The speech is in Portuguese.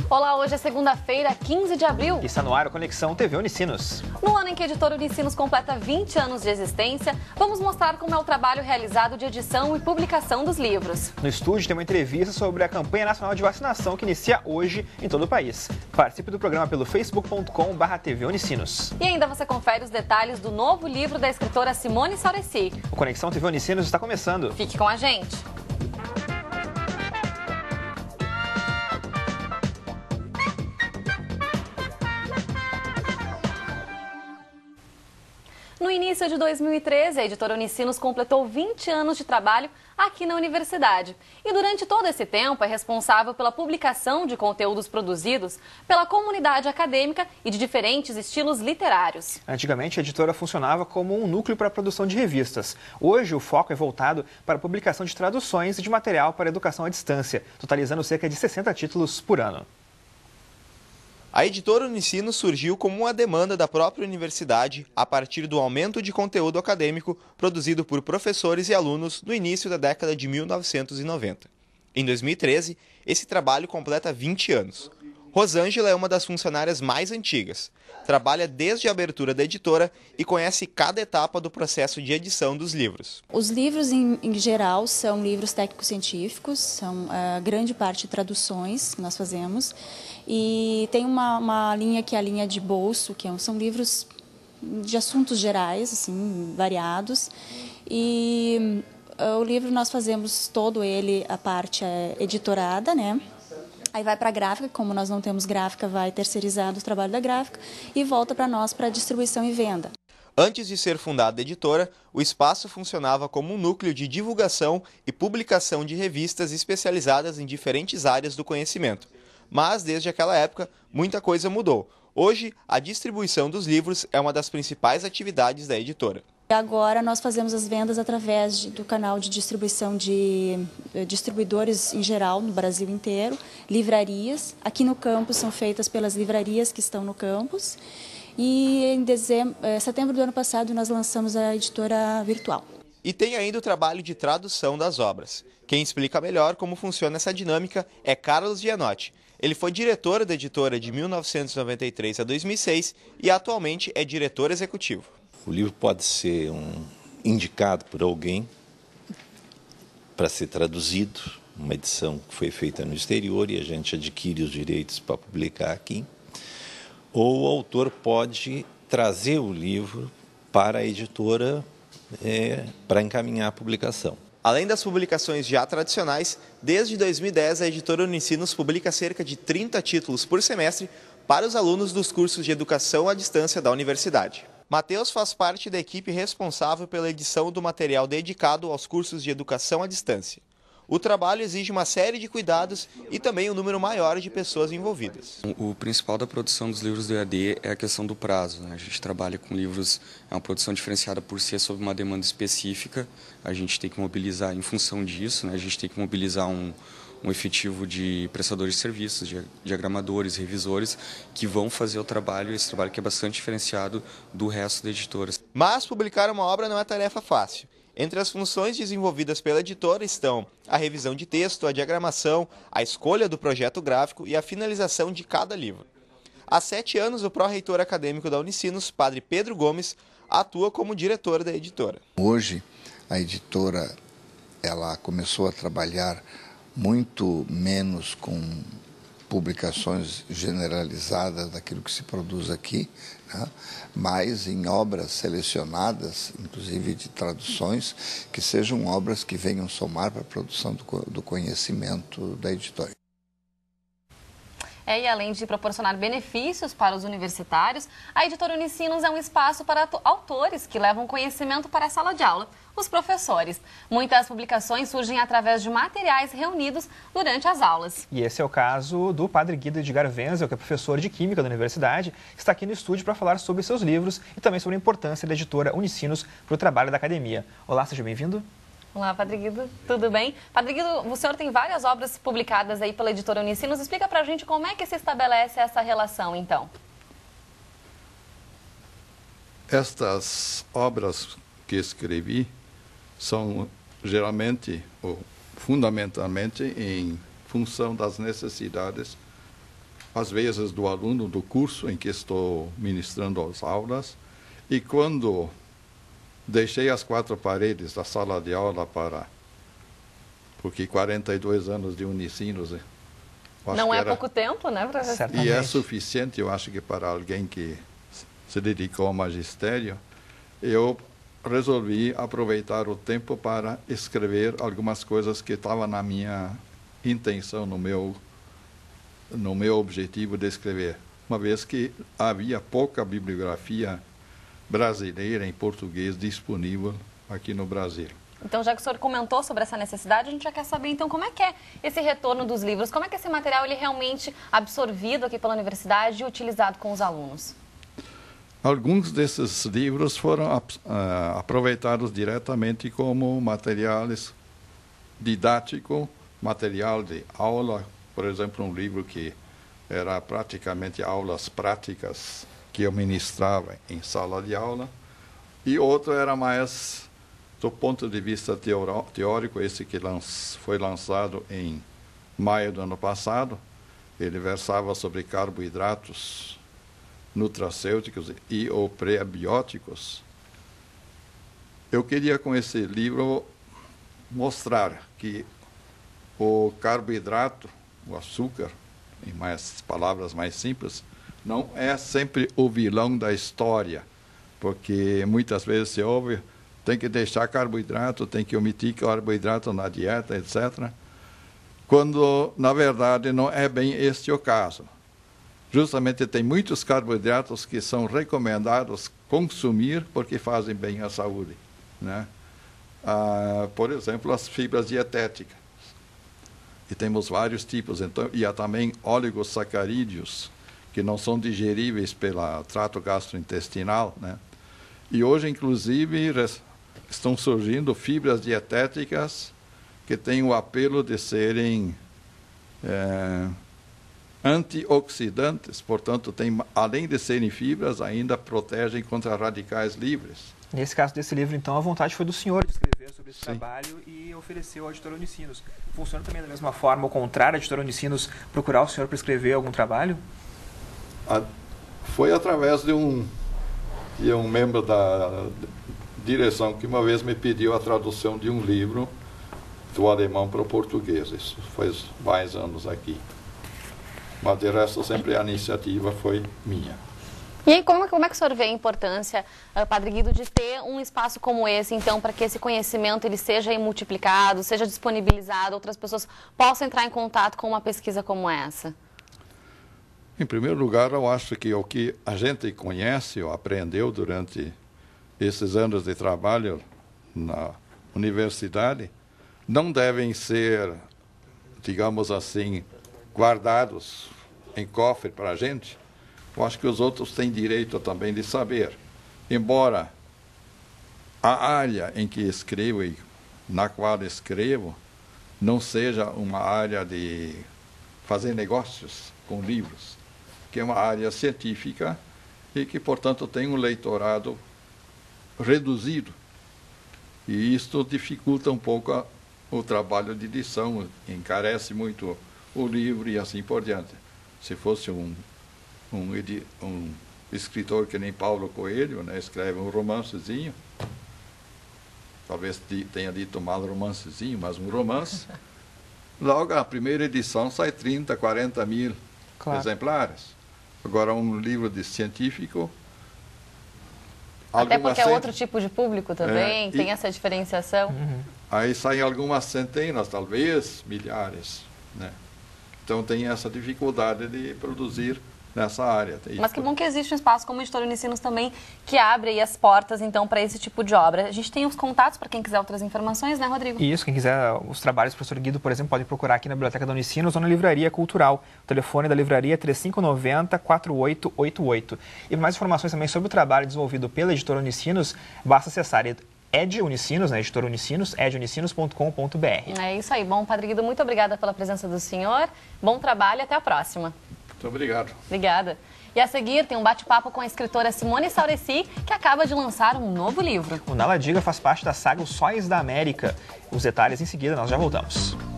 Olá, hoje é segunda-feira, 15 de abril. E está no ar a Conexão TV Unicinos. No ano em que a Editora Unicinos completa 20 anos de existência, vamos mostrar como é o trabalho realizado de edição e publicação dos livros. No estúdio tem uma entrevista sobre a campanha nacional de vacinação que inicia hoje em todo o país. Participe do programa pelo facebook.com/TV Unicinos. E ainda você confere os detalhes do novo livro da escritora Simone Sauressi. O Conexão TV Unicinos está começando. Fique com a gente. No início de 2013, a Editora Unicinos completou 20 anos de trabalho aqui na universidade. E durante todo esse tempo é responsável pela publicação de conteúdos produzidos pela comunidade acadêmica e de diferentes estilos literários. Antigamente, a editora funcionava como um núcleo para a produção de revistas. Hoje, o foco é voltado para a publicação de traduções e de material para educação à distância, totalizando cerca de 60 títulos por ano. A Editora Unicinos surgiu como uma demanda da própria universidade a partir do aumento de conteúdo acadêmico produzido por professores e alunos no início da década de 1990. Em 2013, esse trabalho completa 20 anos. Rosângela é uma das funcionárias mais antigas. Trabalha desde a abertura da editora e conhece cada etapa do processo de edição dos livros. Os livros, em geral, são livros técnico-científicos, são grande parte traduções que nós fazemos. E tem uma linha que é a linha de bolso, que são livros de assuntos gerais, assim, variados. E o livro nós fazemos todo ele, a parte editorada, né? Aí vai para a gráfica, como nós não temos gráfica, vai terceirizado o trabalho da gráfica e volta para nós para distribuição e venda. Antes de ser fundada a editora, o espaço funcionava como um núcleo de divulgação e publicação de revistas especializadas em diferentes áreas do conhecimento. Mas, desde aquela época, muita coisa mudou. Hoje, a distribuição dos livros é uma das principais atividades da editora. Agora nós fazemos as vendas através do canal de distribuição de distribuidores em geral no Brasil inteiro, livrarias. Aqui no campus são feitas pelas livrarias que estão no campus. E em setembro do ano passado nós lançamos a editora virtual. E tem ainda o trabalho de tradução das obras. Quem explica melhor como funciona essa dinâmica é Carlos Gianotti. Ele foi diretor da editora de 1993 a 2006 e atualmente é diretor executivo. O livro pode ser indicado por alguém para ser traduzido, uma edição que foi feita no exterior e a gente adquire os direitos para publicar aqui. Ou o autor pode trazer o livro para a editora para encaminhar a publicação. Além das publicações já tradicionais, desde 2010 a Editora Unicinos publica cerca de 30 títulos por semestre para os alunos dos cursos de educação à distância da universidade. Matheus faz parte da equipe responsável pela edição do material dedicado aos cursos de educação à distância. O trabalho exige uma série de cuidados e também um número maior de pessoas envolvidas. O principal da produção dos livros do EAD é a questão do prazo, né? A gente trabalha com livros, é uma produção diferenciada por ser sob uma demanda específica. A gente tem que mobilizar em função disso, né? A gente tem que mobilizar um efetivo de prestadores de serviços, de diagramadores, revisores, que vão fazer o trabalho, esse trabalho que é bastante diferenciado do resto da editora. Mas publicar uma obra não é tarefa fácil. Entre as funções desenvolvidas pela editora estão a revisão de texto, a diagramação, a escolha do projeto gráfico e a finalização de cada livro. Há 7 anos, o pró-reitor acadêmico da Unicinos, Padre Pedro Gomes, atua como diretor da editora. Hoje, a editora ela começou a trabalhar muito menos com publicações generalizadas daquilo que se produz aqui, né? Mas em obras selecionadas, inclusive de traduções, que sejam obras que venham somar para a produção do conhecimento da editora. E além de proporcionar benefícios para os universitários, a Editora Unicinos é um espaço para autores que levam conhecimento para a sala de aula, os professores. Muitas publicações surgem através de materiais reunidos durante as aulas. E esse é o caso do Padre Guido Edgar Wenzel, que é professor de Química da universidade, que está aqui no estúdio para falar sobre seus livros e também sobre a importância da Editora Unicinos para o trabalho da academia. Olá, seja bem-vindo. Olá, Padre Guido, tudo bem? Padre Guido, o senhor tem várias obras publicadas aí pela Editora Unicinos. Explica pra gente como é que se estabelece essa relação, então. Estas obras que escrevi são geralmente, ou fundamentalmente, em função das necessidades às vezes, do aluno do curso em que estou ministrando as aulas. E quando deixei as quatro paredes da sala de aula porque 42 anos de Unicinos... Não é pouco tempo, né, professor? E é suficiente, eu acho que para alguém que se dedicou ao magistério, eu resolvi aproveitar o tempo para escrever algumas coisas que estavam na minha intenção, no meu objetivo de escrever, uma vez que havia pouca bibliografia brasileira em português disponível aqui no Brasil. Então, já que o senhor comentou sobre essa necessidade, a gente já quer saber, então, como é que é esse retorno dos livros? Como é que esse material ele é realmente absorvido aqui pela universidade e utilizado com os alunos? Alguns desses livros foram aproveitados diretamente como materiais didáticos, material de aula. Por exemplo, um livro que era praticamente aulas práticas que eu ministrava em sala de aula. E outro era mais... do ponto de vista teórico, esse que foi lançado em maio do ano passado, ele versava sobre carboidratos nutracêuticos e ou prebióticos. Eu queria, com esse livro, mostrar que o carboidrato, o açúcar, em palavras mais simples, não é sempre o vilão da história, porque muitas vezes se ouve... tem que deixar carboidrato, tem que omitir carboidrato na dieta, etc. Quando, na verdade, não é bem este o caso. Justamente tem muitos carboidratos que são recomendados consumir porque fazem bem à saúde, né? Por exemplo, as fibras dietéticas. E temos vários tipos. Então, e há também oligosacarídeos, que não são digeríveis pelo trato gastrointestinal, né? E hoje, inclusive, estão surgindo fibras dietéticas que têm o apelo de serem antioxidantes, portanto, além de serem fibras, ainda protegem contra radicais livres. Nesse caso desse livro, então, a vontade foi do senhor de escrever sobre esse trabalho e ofereceu ao editora Unicinos. Funciona também da mesma forma, ao contrário, a editora Unicinos procurar o senhor para escrever algum trabalho? Foi através de um membro da direção que uma vez me pediu a tradução de um livro do alemão para o português. Isso faz mais anos aqui. Mas de resto sempre a iniciativa foi minha. E aí, como é que o senhor vê a importância, Padre Guido, de ter um espaço como esse, então, para que esse conhecimento ele seja multiplicado, seja disponibilizado, outras pessoas possam entrar em contato com uma pesquisa como essa? Em primeiro lugar, eu acho que o que a gente conhece ou aprendeu durante esses anos de trabalho na universidade não devem ser, digamos assim, guardados em cofre para a gente. Eu acho que os outros têm direito também de saber. Embora a área em que escrevo e na qual escrevo não seja uma área de fazer negócios com livros, que é uma área científica e que, portanto, tem um leitorado reduzido. E isto dificulta um pouco o trabalho de edição, encarece muito o livro e assim por diante. Se fosse um escritor que nem Paulo Coelho, né, escreve um romancezinho, talvez tenha dito mal romancezinho, mas um romance, logo a primeira edição sai 30, 40 mil exemplares. Agora, um livro de científico... Até porque é outro tipo de público também, tem essa diferenciação. Aí saem algumas centenas, talvez milhares, né? Então tem essa dificuldade de produzir nessa área. Mas que bom que existe um espaço como o Editora Unicinos também, que abre aí as portas, então, para esse tipo de obra. A gente tem os contatos para quem quiser outras informações, né, Rodrigo? Isso, quem quiser os trabalhos do professor Guido, por exemplo, pode procurar aqui na Biblioteca da Unicinos ou na Livraria Cultural. O telefone da livraria é 3590-4888. E mais informações também sobre o trabalho desenvolvido pela Editora Unicinos, basta acessar Unicinos, né, Editora Unicinos, edunicinos.com.br. É isso aí. Bom, Padre Guido, muito obrigada pela presença do senhor. Bom trabalho e até a próxima. Muito obrigado. Obrigada. E a seguir tem um bate-papo com a escritora Simone Saureci, que acaba de lançar um novo livro. O Nala Diga faz parte da saga Os Sóis da América. Os detalhes em seguida, nós já voltamos.